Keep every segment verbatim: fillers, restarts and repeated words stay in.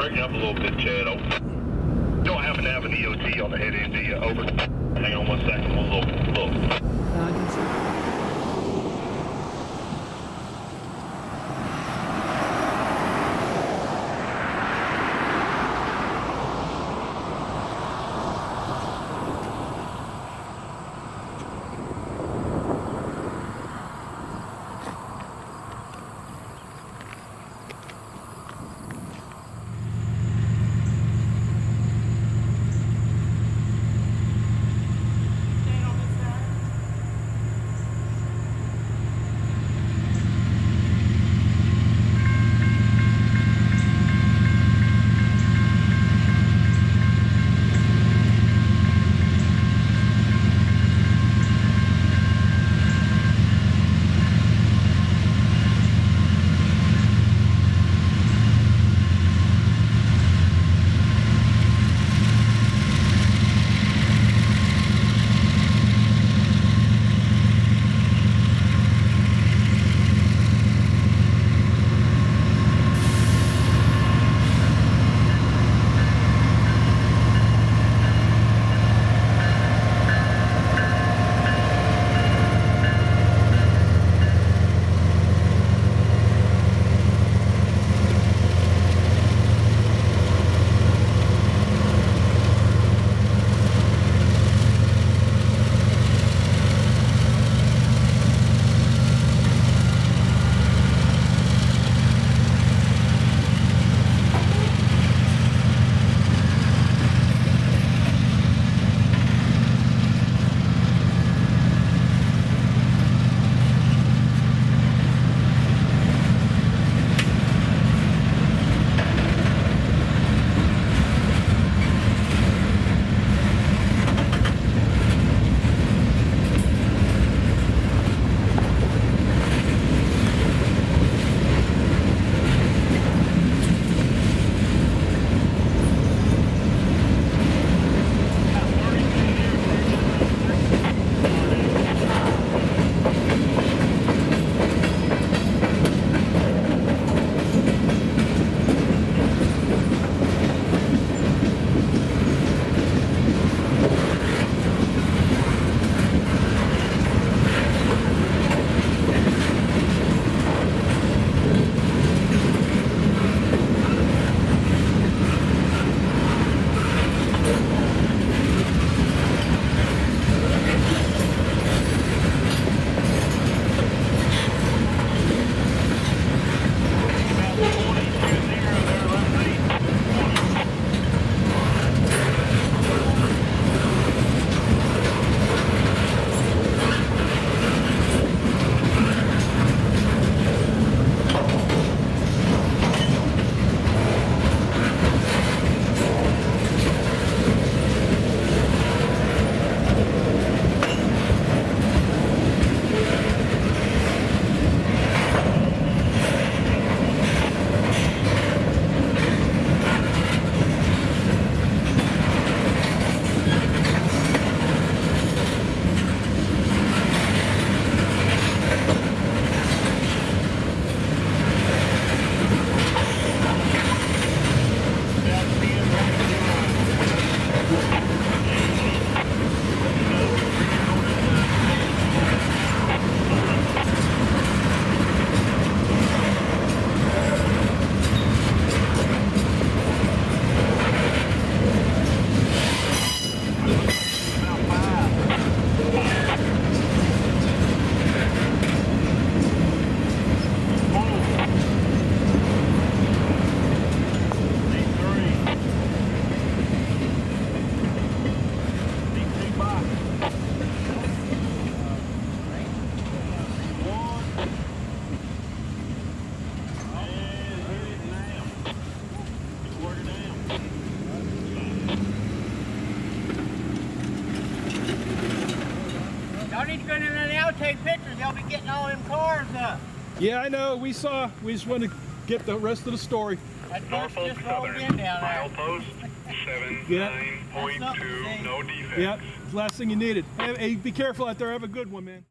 breaking up a little bit, Chad. Over. You don't happen to have an E O T on the head end, do you? Over. Hang on one second. We'll look. look. No, I can see. Take pictures, y'all be getting all them cars up. Yeah, I know. We saw. We just want to get the rest of the story. That bus just rolled in down there. Milepost seven nine point two, no defects. Yep, last thing you needed. Hey, hey, be careful out there. Have a good one, man.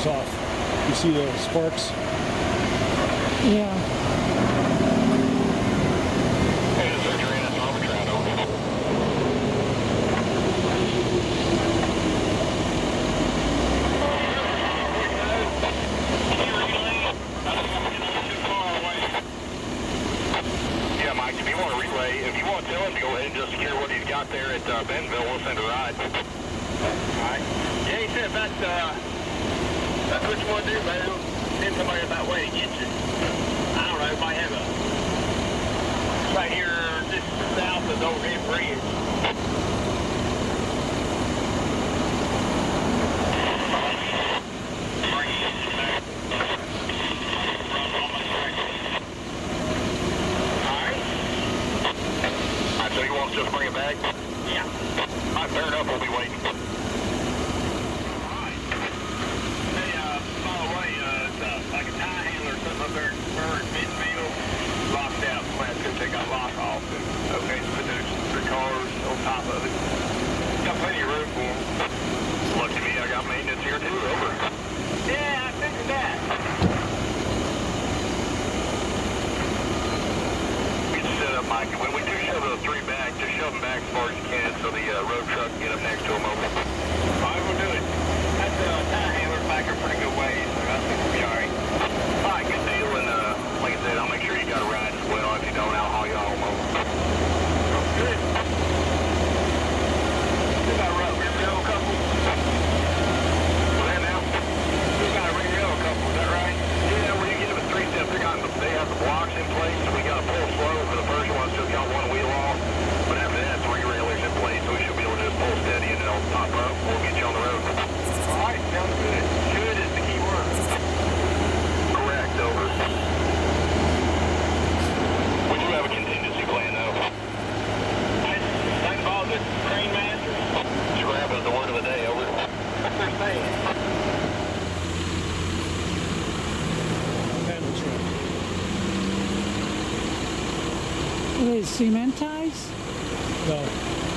is off. You see the sparks? Yeah. Hey, this is Derailment, Arbitron, over. Yeah, Mike, if you want to relay, if you want to tell him to go ahead and just secure what he's got there at uh, Bentonville, we'll send a ride. Alright. Yeah, he said that's, uh, that's what you want to do, man. Send somebody up that way to get you. I don't know, might have a, right here, just south of the overhead bridge. Alright. Alright, so you want to just bring it back? Yeah. Alright, fair enough, we'll be waiting. Hey, uh, by the way, uh, it's, uh, like a tie handler or something up there in Bird, Midfield, locked out. That's because they got locked off. And, okay, so put those three cars on top of it. Got plenty of room for them. Lucky me, I got maintenance here too, over. Yeah, I figured that. Get set up, Mike. When we do shove the three back, just shove them back as far as you can so the uh, road truck can get up next to them, over. Alright, we'll do it. That's a uh, tie handler back a pretty good ways, so I think we'll be alright. Alright, good deal, and uh, like I said, I'll make sure you got a ride as well. If you don't, I'll haul you all over. Good. We got a rear rail couple. What's that now? We got a rear rail couple, is that right? Yeah, when you get to the three step, they got they have the blocks in place. We got to pull slow for the first one, still got one wheel off. But after that, three railers in place, so we should be able to just pull steady and then it'll pop up. We'll get you on the road. Alright, sounds good. Good is the key word. Correct, over. We do have a contingency plan, though. That involves the crane master. Scrap is the word of the day, over. What's they're saying? Panel truck. Are they cement ties? No.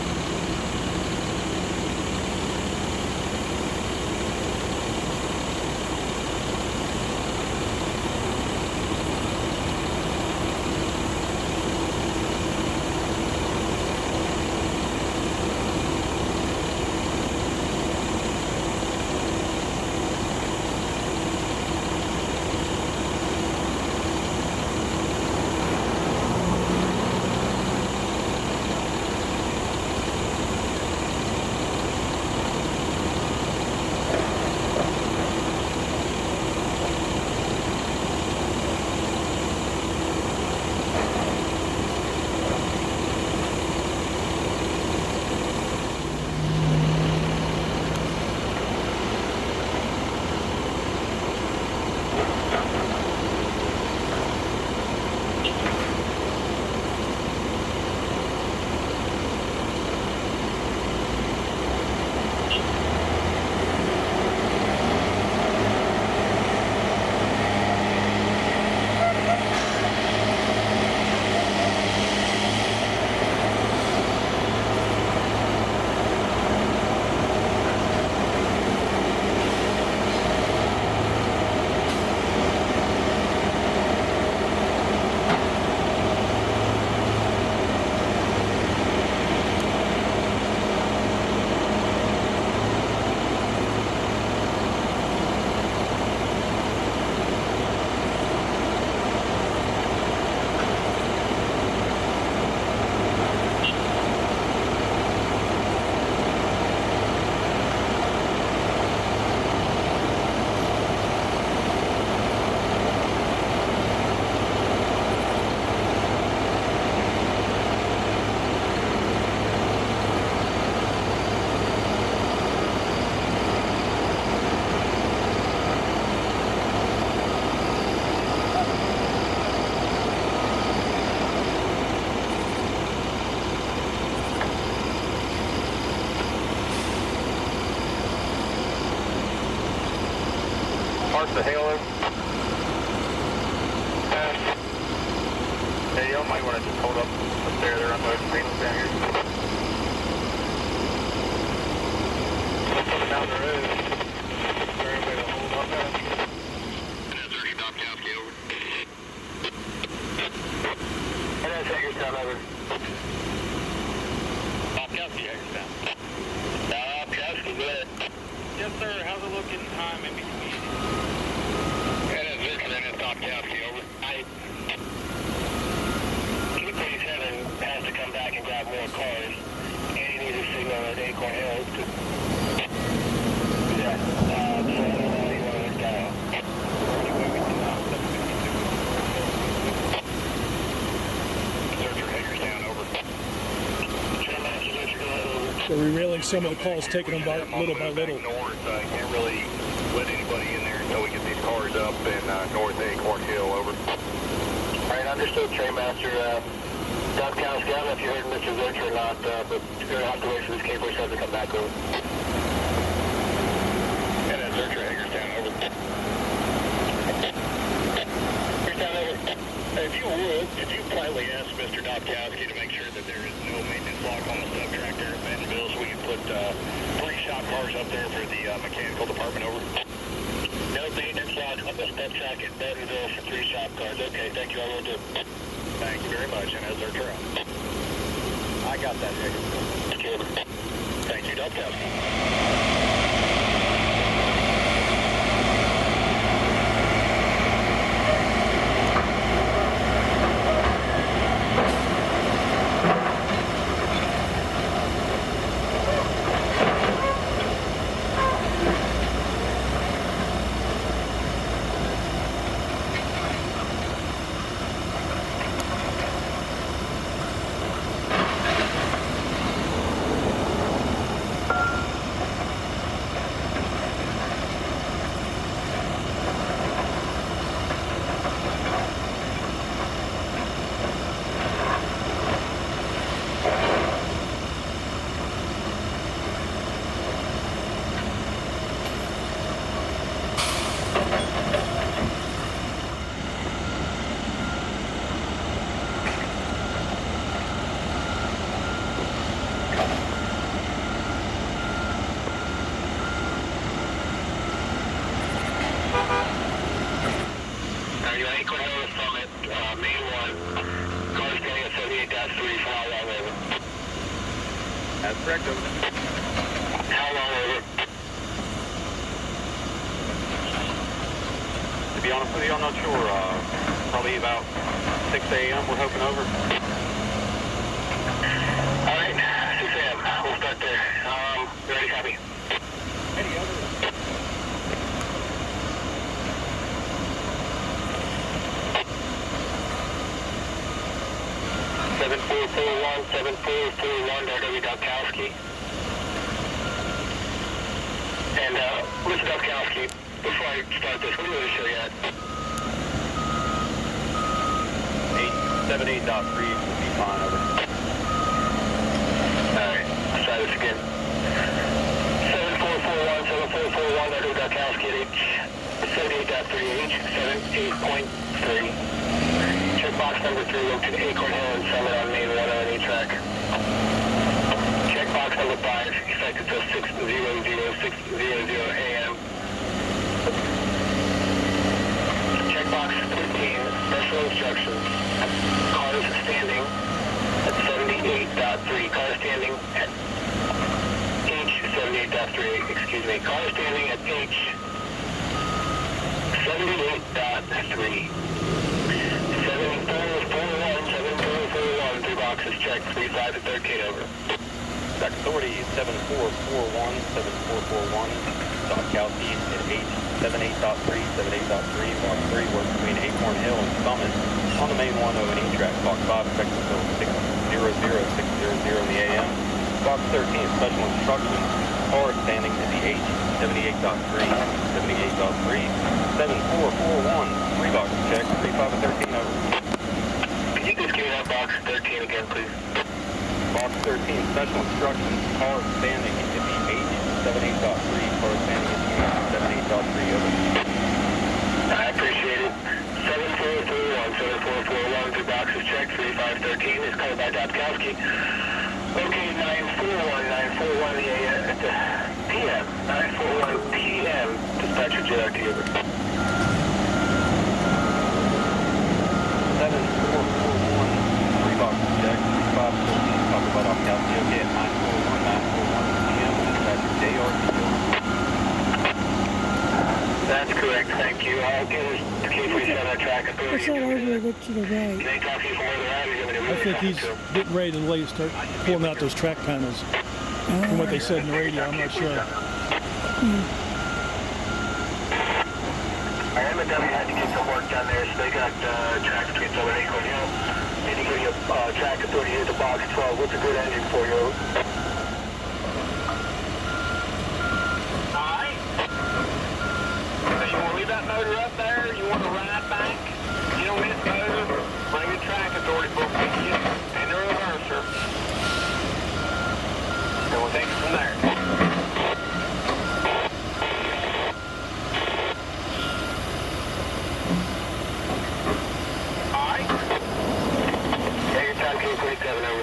Park the halo. Hey, y'all might want to just hold up up there. They're unloading panels down here. Coming down the road. Is there any way to hold up? Yes, sir. How's it looking time in between? And it's Vincent and it's Top Kowski, over. I... Q thirty-seven has to come back and grab more cars. And he needs a signal at Acorn Hill. To... Yeah. Uh, so I don't know how you want to dial. Searcher Hager's down, over. Trainmaster Searcher, go ahead, over. So we're reeling some of the calls, taking them by little by little. North, uh, can't really let anybody in there until we get these cars up in uh, North Acorn Hill, over. All right, understood, Trainmaster. Uh, Top Kowski, I don't know if you heard Mister Zurcher or not, uh, but you're going to have to wait for this K forty-seven to come back over. And then Zurcher Hager's down, over. Here's down, over. If you would, could you politely ask Mister Dobkowski to make sure that there is no maintenance lock on the sub tractor at Bentonville so we can put uh, three shop cars up there for the uh, mechanical department, over? No maintenance lock on the sub track at Bentonville for three shop cars. Okay, thank you, I will do. Thank you very much, and as our turn. I got that, Hager. Thank you, Dobkowski. That's correct, over. How long, over? To be honest with you, I'm not sure. Uh, probably about six A M we're hoping, over. All right, six A M We'll start there. Um, ready, copy. Any other? seven four four one, seven four four one, R W Dobkowski. And, uh, Mister Dobkowski, before I start this, what do you want to show you at? eight seven eight dot three would be fine, over. Alright, let's try this again. seven four four one, seven four four one, R W Dobkowski at H seventy-eight dot three, H seventy-eight point three. Checkbox number three, located Acorn Hill and Summit on main one O and E track. Checkbox number five, effective till six zero zero six zero zero A M Checkbox fifteen, special instructions. Cars standing at seventy-eight dot three. Car standing at H seventy-eight dot three, excuse me. Car standing at H seventy-eight dot three. seven four four one, seven four four one, three boxes checked, three five to thirteen, over. Track authority seven four four one, seven four four one, Dobkowski at H seventy-eight dot three, seventy-eight dot three, box three works between Acorn Hill and Summit on the main one O and E track, box five effective till six zero zero six zero zero in the A M, box thirteen special instructions, car standing at the H seventy-eight dot three, seventy-eight dot three, seven four four one, three boxes checked, three five to thirteen, over. Could you just give me that box thirteen again, please? Box thirteen, special instructions, car standing at the H seventy-eight dot three, car standing at the H seventy-eight dot three, over. I appreciate it. seven four four one, seven four four one, three boxes checked, three five thirteen is covered by Dobkowski. Okay, nine four one, nine four one, the A M, P M, nine four one P M, dispatcher J R T over. seven four four one, three box check, three five four, talk about off Cal C O K at nine four one nine four one P M, dispatcher J R T over. That's correct, thank you. I'll get us to K forty-seven track authority. What's that over a bit to the right? Can they talk to you from where they're at, or you're going to I think he's getting ready to lay, start pulling out those track panels. From what they said in the radio, I'm not sure. Hmm. M and W had to get some work done there, so they got uh, track between Southern Acorn Hill. Need to give you a uh, track authority here at the box twelve. What's a good engine for you? Alright. So you want to leave that motor up there, or you want to ride back? Get on this motor, bring the track authority book with you, and the reverser. And we'll take it from there. forty-seven over.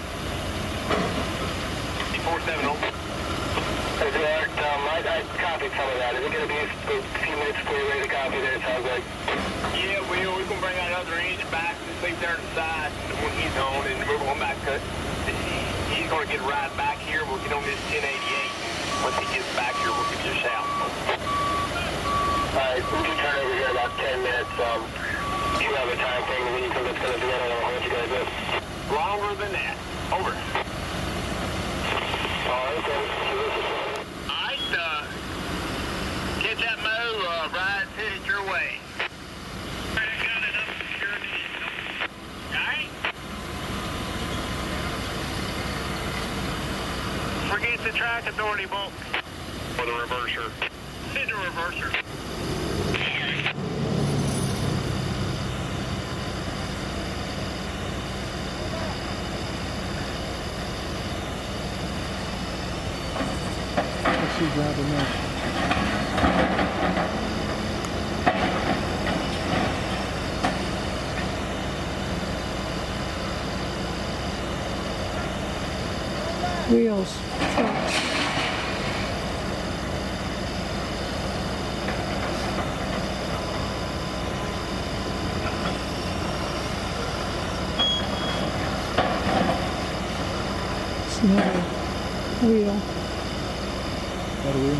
forty-seven over. Hey, Art, um, I, I copied some of that. Is it going to be a few minutes before you're ready to copy that, it sounds like? Yeah, we, we're going to bring that other engine back and just leave there on the side when he's on, and we're going back to, he's going to get right back here. We'll get on this ten eighty-eight. Once he gets back here, we'll give you a shout. Alright, we can turn over here in about ten minutes. Um, do you have a time frame when you think it's going to do that? I don't know what you guys do. Longer than that. Over. Alright, Alright, uh, get that mo, uh, right, hit it your way. I got it up security. Alright? Forget the track authority book. For the reverser. Send a reverser. She's grabbing that. Wheels, trucks. It's another wheel. That wheel.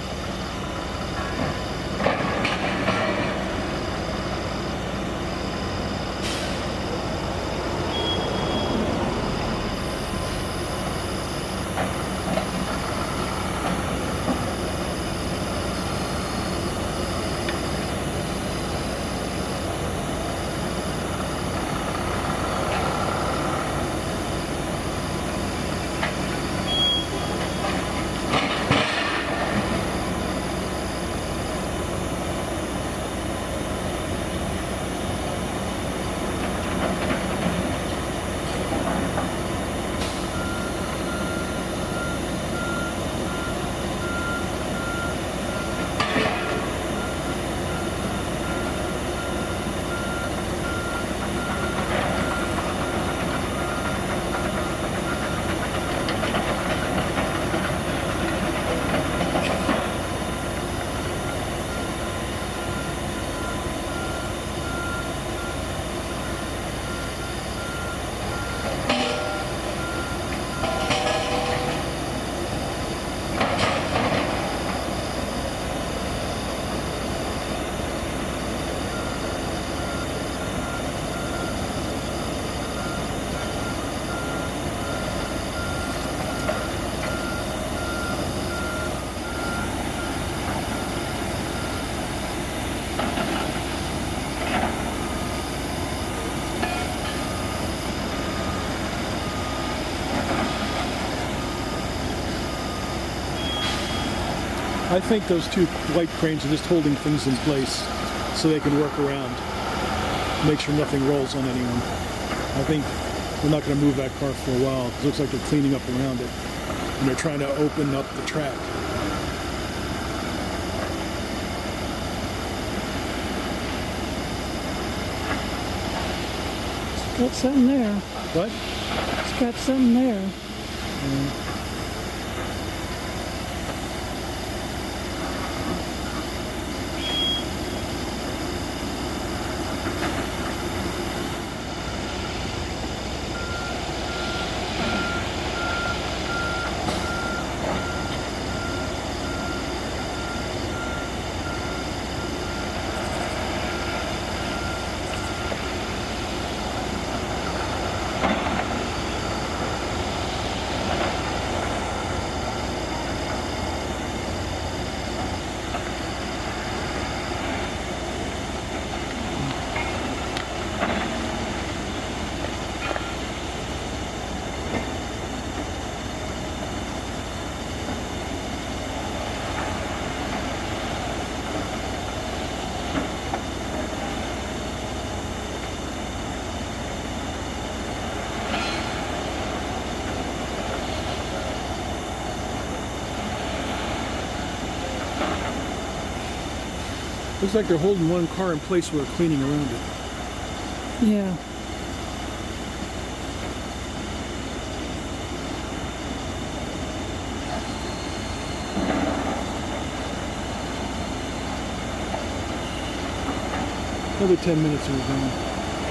I think those two white cranes are just holding things in place so they can work around, make sure nothing rolls on anyone. I think we're not going to move that car for a while. It looks like they're cleaning up around it, and they're trying to open up the track. It's got something there. What? It's got something there. Mm. Looks like they're holding one car in place while they're cleaning around it. Yeah. Another ten minutes and we're done.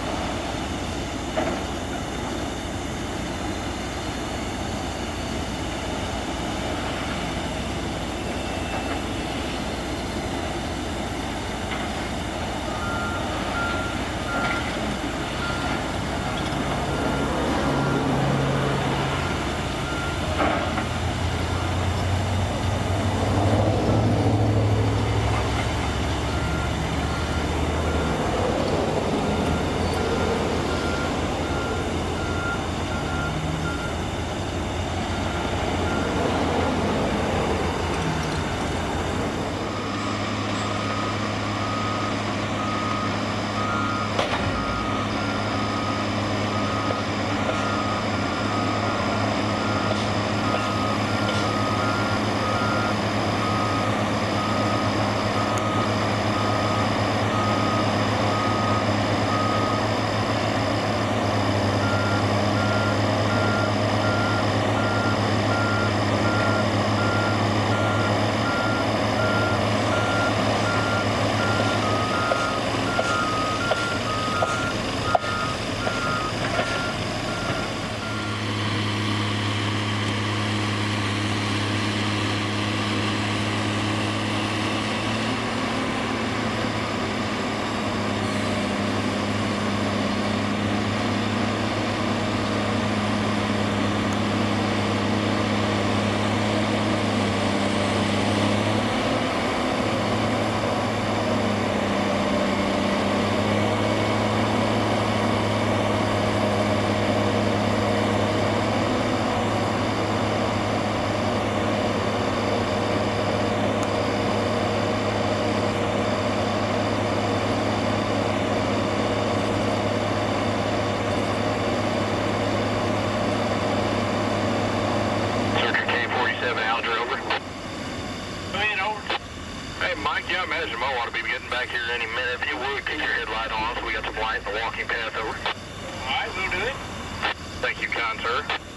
Yeah, I imagine Mo ought to be getting back here any minute. If you would, keep your headlight on so we got some light in the walking path over. All right, we'll do it. Thank you, kind sir.